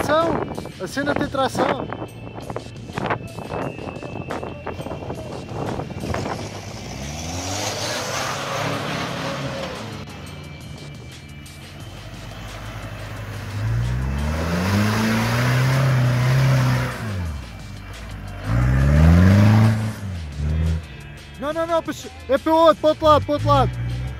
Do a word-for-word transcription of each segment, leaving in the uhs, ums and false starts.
tração! A cena tem tração! Não, não, não, é para o outro, para o outro lado, para o outro lado.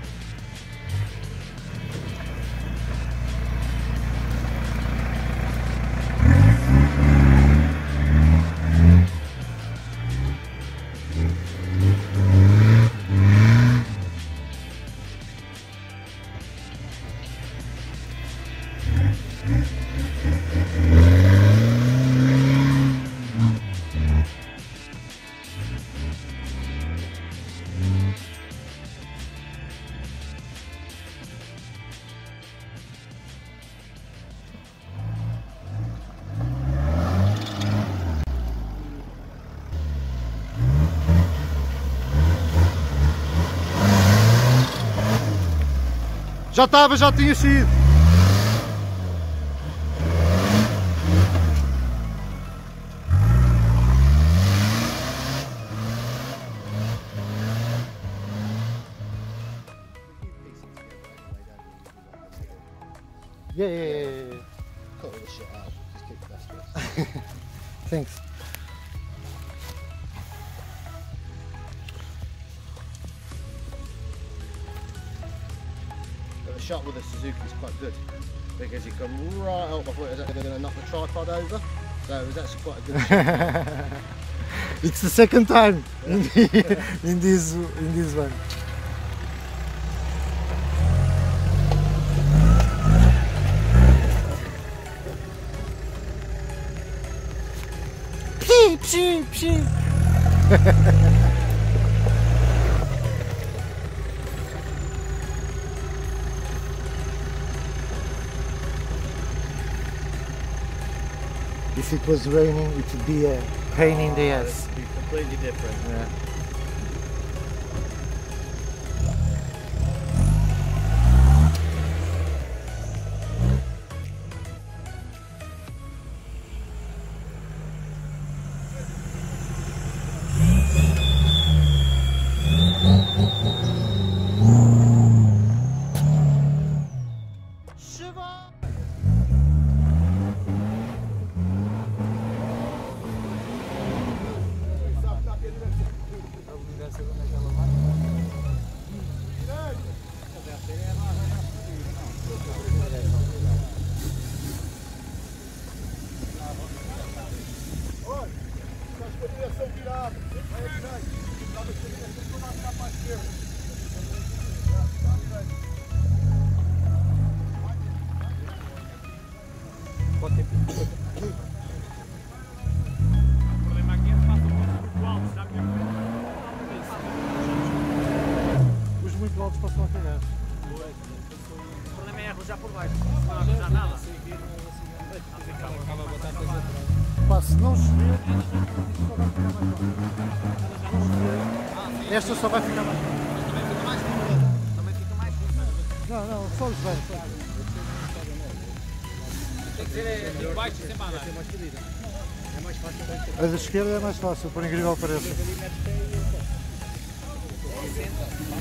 Já estava, já tinha sido. Yeah, yeah, yeah, yeah. Cut all the shit out. Just keep the best bits. Thanks. The shot with the Suzuki is quite good because you come right up. I thought it was actually going to knock the tripod over, so it was actually quite a good shot. It's the second time in, the, in this in this one. Pshi, pshi, pshi. If it was raining, it would be a pain in the ass. It would be completely different. Yeah. Os muito altos passam a cagar. O problema é arrojar por baixo, não arrojar nada. Acaba a botar coisa atrás. Pá, se não chover, só vai ficar mais alto. Esta só vai ficar mais alto. Também fica mais fino. Não, não, só os velhos. Tem que ser de baixo e sempre andar. É mais fácil. A da esquerda é mais fácil, por incrível que pareça. Ali